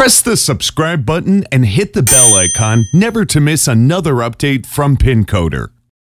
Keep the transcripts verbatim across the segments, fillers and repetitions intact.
Press the subscribe button and hit the bell icon never to miss another update from Pincoder.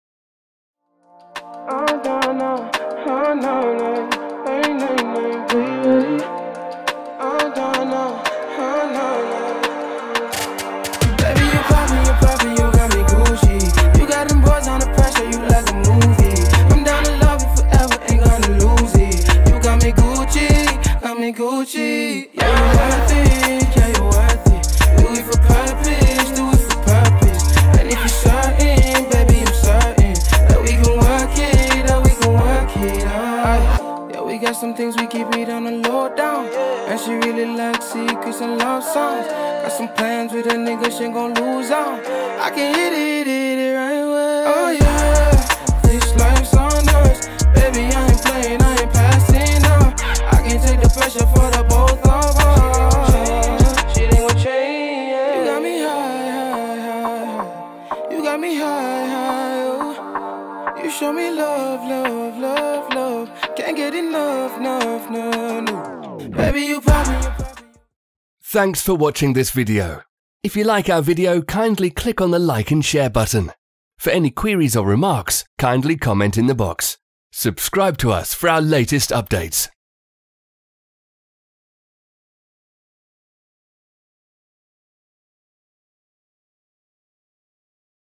Gucci, yeah, you worth it, yeah, you worth it. Do it for purpose, do it for purpose. And if you're certain, baby, I'm certain that we can work it, that we can work it out. Yeah, we got some things we keep it on the low down. And she really likes secrets and love songs. Got some plans with a nigga, she gon' lose out. I can hit it, hit it right away. Oh yeah, this life's on us. Baby, I ain't playing, I ain't passing out. I can't take the pressure for the both of us. Shit ain't gon' change. You got me high, high, high. You got me high, high. Oh. You show me love, love, love, love. Can't get enough, enough, no, no. Baby, you pop me, you pop me. Thanks for watching this video. If you like our video, kindly click on the like and share button. For any queries or remarks, kindly comment in the box. Subscribe to us for our latest updates.